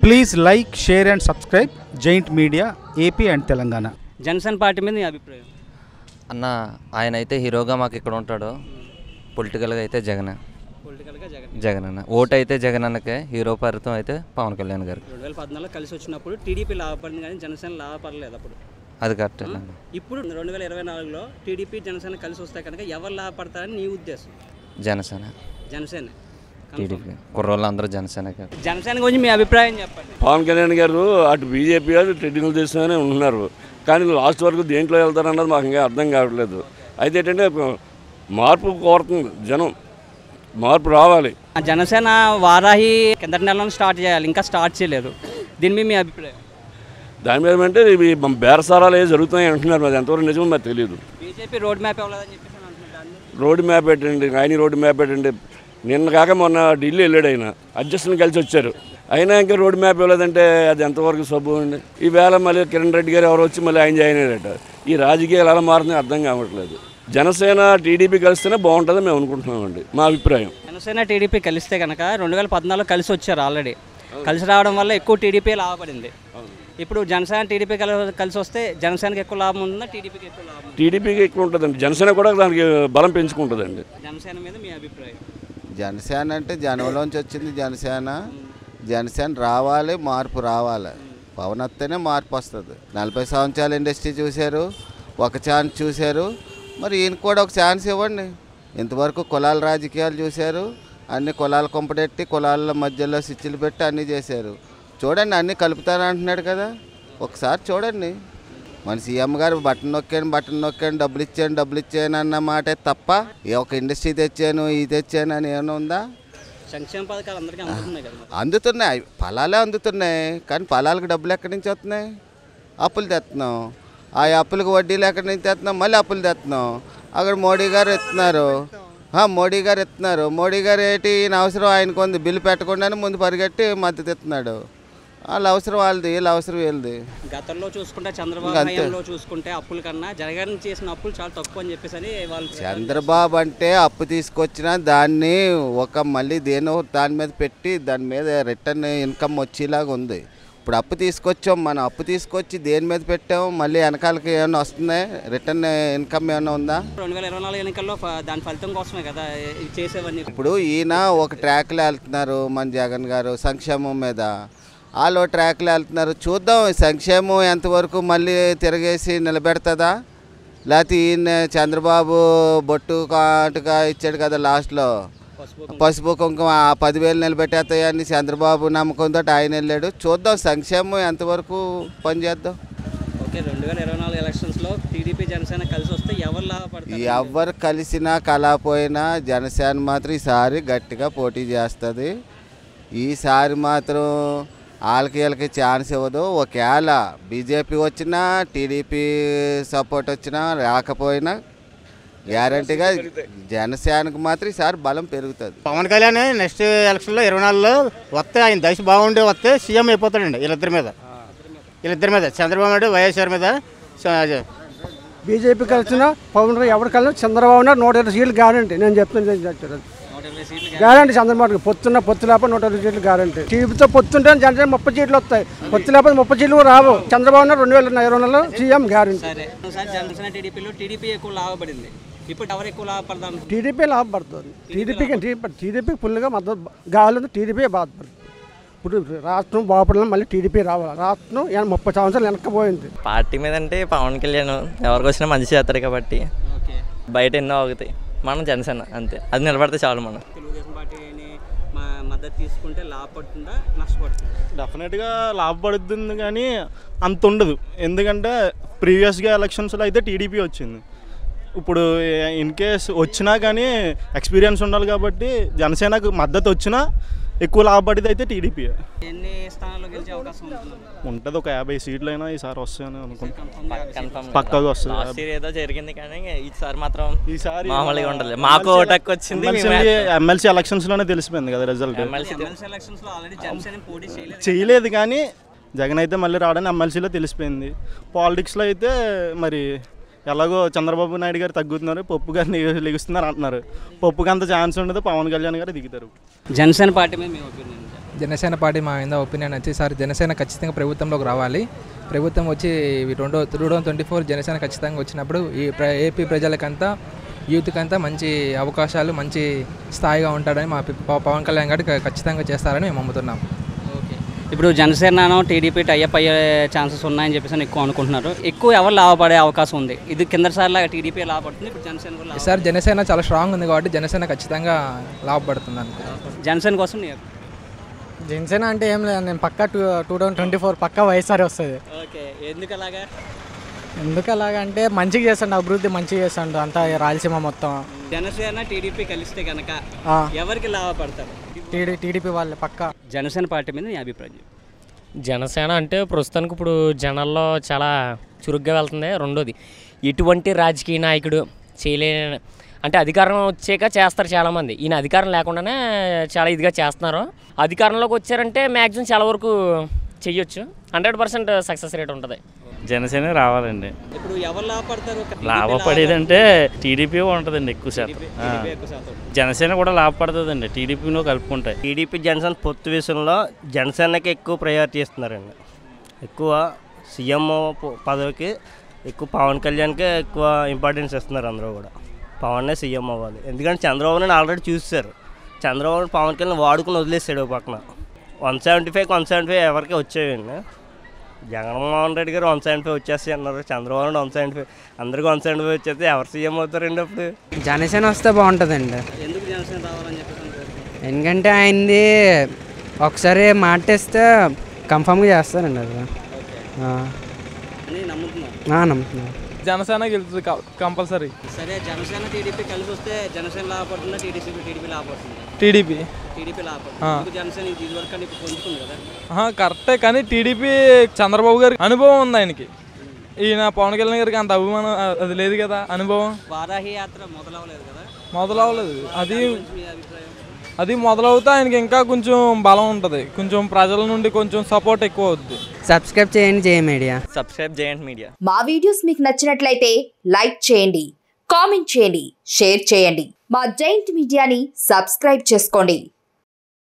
Please like, share and subscribe giant media AP and Telangana. Janasena party మీద నీ అభిప్రాయం? అన్న ఆయన అయితే హీరోగా మాకు ఇక్కడ ఉంటాడు. పొలిటికల్గా అయితే జగన్ అన్న. ఓటు అయితే జగన్ అన్నకే, హీరో పరితం అయితే పవన్ కళ్యాణ్ గారు. 2014 కలిసి వచ్చినప్పుడు టీడీపీ లాభపడింది కానీ జనసేన లాభపడలేదు అప్పుడు. అది కరెక్ట్. ఇప్పుడు 2024లో టీడీపీ జనసేన కలిసి వస్తే కనుక ఎవరు లాభపడతారని నీ ఉద్దేశం? జనసేన టీడీపీ కుర్రోళ్ళు అందరూ జనసేన గురించి మీ అభిప్రాయం చెప్పండి. పవన్ కళ్యాణ్ గారు అటు బీజేపీ అటు ట్రెడిషనల్ చేస్తూనే ఉన్నారు, కానీ లాస్ట్ వరకు దేంట్లో వెళ్తారన్నది మాకు ఇంకా అర్థం కావట్లేదు. అయితే ఏంటంటే మార్పు కోరుతుంది జనం, మార్పు రావాలి. జనసేన వారాహి కిందటి నెలలో స్టార్ట్ చేయాలి, ఇంకా స్టార్ట్ చేయలేదు. దీని మీద మీ అభిప్రాయం? దాని మీద అంటే ఇవి బేరసారాలు ఏ జరుగుతున్నాయి అంటున్నారు, మరి ఎంతవరకు నిజమో మాకు తెలియదు. బీజేపీ రోడ్ మ్యాప్ ఇవ్వలేదని చెప్పేసి అంటున్నారు. రోడ్ మ్యాప్ పెట్టండి, ఆయన రోడ్ మ్యాప్ పెట్టండి. నిన్న కాక మొన్న ఢిల్లీ వెళ్ళాడు ఆయన, అడ్జస్ట్ని కలిసి వచ్చారు. అయినా ఇంకా రోడ్ మ్యాప్ ఇవ్వలేదంటే అది ఎంతవరకు సబ్బు అండి. ఈవేళ మళ్ళీ కిరణ్ రెడ్డి గారు ఎవరు వచ్చి మళ్ళీ ఆయన జాయిన్ అయ్యారట. ఈ రాజకీయాలు ఎలా మారుతున్నాయి అర్థం కావట్లేదు. జనసేన టీడీపీ కలిస్తేనే బాగుంటుందని మేము అనుకుంటున్నామండి, మా అభిప్రాయం. జనసేన టీడీపీ కలిస్తే కనుక 2014 కలిసి వచ్చారు ఆల్రెడీ. కలిసి రావడం వల్ల ఎక్కువ టీడీపీ లాభపడింది. ఇప్పుడు జనసేన టీడీపీ కలిసి వస్తే జనసేనకి ఎక్కువ లాభం ఉంటుందా, టీడీపీకి ఎక్కువ లాభం? టీడీపీకి ఎక్కువ ఉంటుందండి, జనసేన కూడా దానికి బలం పెంచుకుంటుందండి. జనసేన మీద మీ అభిప్రాయం? జనసేన అంటే జనంలోంచి వచ్చింది జనసేన రావాలి, మార్పు రావాలి. పవన్ వస్తేనే మార్పు వస్తుంది. 40 సంవత్సరాల ఇండస్ట్రీ చూశారు, ఒక ఛాన్స్ చూశారు, మరి ఈయనకు కూడా ఒక ఛాన్స్ ఇవ్వండి. ఇంతవరకు కులాల రాజకీయాలు చూశారు, అన్ని కులాల కొంపడెట్టి కులాల మధ్యలో స్విచ్లు పెట్టి అన్నీ చేశారు. చూడండి, అన్నీ కలుపుతానంటున్నాడు కదా, ఒకసారి చూడండి. మన సీఎం గారు బటన్ నొక్కాను డబ్బులు ఇచ్చాను అన్న మాటే తప్ప ఒక ఇండస్ట్రీ తెచ్చాను ఇది తెచ్చాను అని ఏమైనా ఉందా? సంక్షేమ పథకాలు అందరికీ అందుతున్నాయి కదా? అందుతున్నాయి, ఫలాలే అందుతున్నాయి, కానీ ఫలాలకు డబ్బులు ఎక్కడి నుంచి వస్తున్నాయి? అప్పులు తెస్తున్నాం, ఆ అప్పులకు వడ్డీలు ఎక్కడి నుంచి తెస్తున్నాం, మళ్ళీ అప్పులు తెస్తున్నాం. అక్కడ మోడీ గారు ఇస్తున్నారు. మోడీ గారు ఏంటి, ఈయన అవసరం ఆయనకు ఉంది, బిల్లు పెట్టకుండానే ముందు పరిగెట్టి మద్దతు ఇస్తున్నాడు. వాళ్ళ అవసరం వాళ్ళది, వీళ్ళ అవసరం వీళ్ళది. గతంలో చూసుకుంటే చంద్రబాబు చూసుకుంటే అప్పుల కన్నా జగన్ చేసిన అప్పులు చాలా తక్కువ అని చెప్పేసి వాళ్ళు. చంద్రబాబు అంటే అప్పు తీసుకొచ్చినా దాన్ని మళ్ళీ దాని మీద పెట్టి దాని మీద రిటర్న్ ఇన్కమ్ వచ్చేలాగా ఉంది. ఇప్పుడు అప్పు తీసుకొచ్చాం, మనం అప్పు తీసుకొచ్చి దేని మీద పెట్టాము, మళ్ళీ వెనకాలకి ఏమైనా వస్తున్నాయి, రిటర్న్ ఇన్కమ్ ఏమైనా ఉందా? 2024 ఎన్నికల్లో దాని ఫలితం కోసమే కదా చేసేవన్నీ. ఇప్పుడు ఈయన ఒక ట్రాక్లో వెళ్తున్నారు, మన జగన్ గారు సంక్షేమం మీద, వాళ్ళు ట్రాక్లో వెళ్తున్నారు. చూద్దాం సంక్షేమం ఎంతవరకు మళ్ళీ తిరగేసి నిలబెడుతుందా, లేకపోతే ఈయన చంద్రబాబు బొట్టు కాటుగా ఇచ్చాడు కదా లాస్ట్లో, పసుపు కుంకుమ 10,000 నిలబెట్టేస్తాయని చంద్రబాబు నమ్మకంతో ఆయన వెళ్ళాడు. చూద్దాం సంక్షేమం ఎంతవరకు పనిచేద్దాం. ఓకే, 2024 ఎలక్షన్స్లో టీడీపీ జనసేన కలిసి వస్తే ఎవరు లాభపడతారు? ఎవరు కలిసినా కలపోయినా జనసేన మాత్రం ఈసారి గట్టిగా పోటీ చేస్తుంది. ఈసారి మాత్రం వీళ్ళకి ఛాన్స్ ఇవ్వదు. ఒకవేళ బీజేపీ వచ్చినా టీడీపీ సపోర్ట్ వచ్చినా రాకపోయినా గ్యారంటీగా జనసేనకు మాత్రం ఈసారి బలం పెరుగుతుంది. పవన్ కళ్యాణ్ నెక్స్ట్ ఎలక్షన్లో 24లో వస్తే ఆయన దశ బాగుండి వస్తే సీఎం అయిపోతాడండి. వీళ్ళిద్దరి మీద చంద్రబాబు నాయుడు వైఎస్ఆర్ మీద. బీజేపీ కలిసిన పవన్ ఎవరు కలిసిన చంద్రబాబు నాయుడు 120 సీట్లు గ్యారంటీ. నేను చెప్తాను గ్యారంటీ. చంద్రబాబు పొత్తు లేకపోతే 120 సీట్లు గ్యారంటీ. టీడీపీతో పొత్తుంటే జనసేన 30 సీట్లు వస్తాయి, పొత్తు లేకపోతే 30 సీట్లు రావు. చంద్రబాబు నాయుడు 2024లో సీఎం గ్యారంటీ. జనసేన టీడీపీలో టీడీపీ ఎక్కువ లాభపడింది, ఇప్పుడు ఎవరు ఎక్కువ లాభపడతాం? టీడీపీ లాభపడుతుంది. టీడీపీ ఫుల్గా మద్దతు గాలి, టీడీపీ బాధపడుతుంది. ఇప్పుడు రాష్ట్రం బాగుపడాలని మళ్ళీ టీడీపీ రావాలి. రాష్ట్రం 30 సంవత్సరాలు వెనక్కిపోయింది. పార్టీ మీద అంటే పవన్ కళ్యాణ్ ఎవరికి వచ్చినా మంచి చేస్తారు కాబట్టి బయట ఎన్నో అవుతాయి. మనం జనసేన అంతే, అది నిలబడితే చాలు. మనం తెలుగుదేశం పార్టీని మద్దతు తీసుకుంటే లాభపడుతుందా నష్టపడుతుందా? డెఫినెట్గా లాభపడుతుంది, కానీ అంత ఉండదు. ఎందుకంటే ప్రీవియస్గా ఎలక్షన్స్లో అయితే టీడీపీ వచ్చింది. ఇప్పుడు ఇన్ కేస్ వచ్చినా కానీ ఎక్స్పీరియన్స్ ఉండాలి కాబట్టి జనసేనకు మద్దతు వచ్చినా ఎక్కువ లాభపడేది అయితే టీడీపీ. ఎన్ని స్థానాల్లో గెలిచే అవకాశం ఉంటుంది? ఒక 50 సీట్లు అయినా ఈసారి వస్తాయని అనుకుంటున్నాను. పక్కాగా వస్తుంది. ఏదో జరిగింది కానీ ఈసారి మాత్రం మామూలుగా ఉండదు. మాకు ఓటకు వచ్చింది. ఎమ్మెల్సీ ఎలక్షన్స్ లోనే తెలిసిపోయింది కదా రిజల్ట్. చేయలేదు కానీ జగన్ అయితే మళ్ళీ రావడానికి ఎమ్మెల్సీలో తెలిసిపోయింది. పాలిటిక్స్లో అయితే మరి ఎలాగో చంద్రబాబు నాయుడు గారు తగ్గుతున్నారు, పప్పు గారు లెగుస్తున్నారు అంటున్నారు. పప్పుకి అంత ఛాన్స్ ఉండదు, పవన్ కళ్యాణ్ గారు దిగుతారు. జనసేన పార్టీ మీద మీ ఒపీనియన్? జనసేన పార్టీ మా మీద ఒపీనియన్ వచ్చి సార్ జనసేన ఖచ్చితంగా ప్రభుత్వంలోకి రావాలి. ప్రభుత్వం వచ్చి 2024 జనసేన ఖచ్చితంగా వచ్చినప్పుడు ఈ ఏపీ ప్రజలకంతా యూత్కంతా మంచి అవకాశాలు, మంచి స్థాయిగా ఉంటాడని మా పవన్ కళ్యాణ్ గారు ఖచ్చితంగా చేస్తారని మేము నమ్ముతున్నాం. ఓకే, ఇప్పుడు జనసేన టీడీపీ టైఅప్ అయ్యే ఛాన్సెస్ ఉన్నాయని చెప్పేసి ఎక్కువ అనుకుంటున్నారు. ఎక్కువ ఎవరు లాభపడే అవకాశం ఉంది? ఇది కిందసారిలా టీడీపీ లాభపడుతుంది, ఇప్పుడు జనసేన కూడా సార్ జనసేన చాలా స్ట్రాంగ్ ఉంది కాబట్టి జనసేన ఖచ్చితంగా లాభపడుతుంది అనుకుంటున్నాను. జనసేన కోసం జనసేన అంటే ఏం లేదు, నేను పక్కా 2024 పక్కా వైఎస్ఆర్ వస్తుంది. ఓకే, ఎందుకు అలాగా? ఎందుకు అలాగంటే మంచిగా చేస్తాడు, అభివృద్ధి మంచిగా చేస్తాడు అంతా రాయలసీమ మొత్తం. జనసేన టీడీపీ కలిస్తే కనుక ఎవరికి లాభపడతారు? టీడీపీ వాళ్ళే పక్కా. జనసేన పార్టీ మీద మీ అభిప్రాయం? జనసేన అంటే ప్రస్తుతానికి ఇప్పుడు జనాల్లో చాలా చురుగ్గా వెళ్తుంది. రెండోది, ఎటువంటి రాజకీయ నాయకుడు చేయలేని అంటే అధికారం వచ్చాక చేస్తారు చాలామంది, ఈయన అధికారం లేకుండానే చాలా ఇదిగా చేస్తున్నారు. అధికారంలోకి వచ్చారంటే మ్యాక్సిమం చాలా వరకు చెయ్యొచ్చు, 100% సక్సెస్ రేట్ ఉంటుంది. జనసేన రావాలండి. ఇప్పుడు ఎవరు లాభపడతారు? లాభపడేదంటే టీడీపీ ఉంటుందండి ఎక్కువ శాతం. జనసేన కూడా లాభపడుతుందండి టీడీపీలో కలుపుకుంటాయి. టీడీపీ జనసేన పొత్తు విషయంలో జనసేనకి ఎక్కువ ప్రయారిటీ ఇస్తున్నారండి. ఎక్కువ సీఎం పదవికి ఎక్కువ పవన్ కళ్యాణ్కే ఎక్కువ ఇంపార్టెన్స్ ఇస్తున్నారు అందరూ కూడా. పవన్నే సీఎం అవ్వాలి, ఎందుకంటే చంద్రబాబు నాయుడు ఆల్రెడీ చూసారు. చంద్రబాబు పవన్ కళ్యాణ్ వాడుకుని వదిలేసాడు పక్కన. 175 ఎవరికి వచ్చేయండి. జగన్మోహన్ రెడ్డి గారు 175 వచ్చేస్తాయి అన్నారు, చంద్రబాబు నాయుడు 175, అందరికీ 175 వచ్చేస్తే ఎవరు సీఎం అవుతారండి అప్పుడు? జనసేన వస్తే బాగుంటుందండి. ఎందుకు జనసేన రావాలని చెప్పేసి? ఎందుకంటే ఆయనది ఒకసారి మాటేస్తే కన్ఫామ్గా చేస్తారండి అది. నమ్ముతున్నాను. జనసేన గెలుస్తుంది కంపల్సరీ. సరే, జనసేన టీడీపీ కలిసి వస్తే జనసేన లాభపడుతుందా, టీడీపీ లాభపడుతుందా? టీడీపీ లాభపడుతుంది. జనసేన ఇదివరకు అని ఇప్పుడు పొందుతుంది కదా. కరెక్టే, కానీ టీడీపీ చంద్రబాబు గారికి అనుభవం ఉంది ఆయనకి. ఈయన పవన్ కళ్యాణ్ గారికి అంత అభిమానం అది లేదు కదా, అనుభవం. వారాహి యాత్ర మొదలవలేదు కదా? మొదలవలేదు, అది మొదలవుతా ఆయనకి ఇంకా కొంచెం బలం ఉంటుంది, కొంచెం ప్రజల నుండి కొంచెం సపోర్ట్ ఎక్కువ అవుద్ది. సబ్స్క్రైబ్ చేయండి జై మీడియా. సబ్స్క్రైబ్ చేయండి మీడియా. మా వీడియోస్ మీకు నచ్చినట్లయితే లైక్ చేయండి, కామెంట్ చేయండి, షేర్ చేయండి. మా జైంట్ మీడియాని సబ్స్క్రైబ్ చేసుకోండి.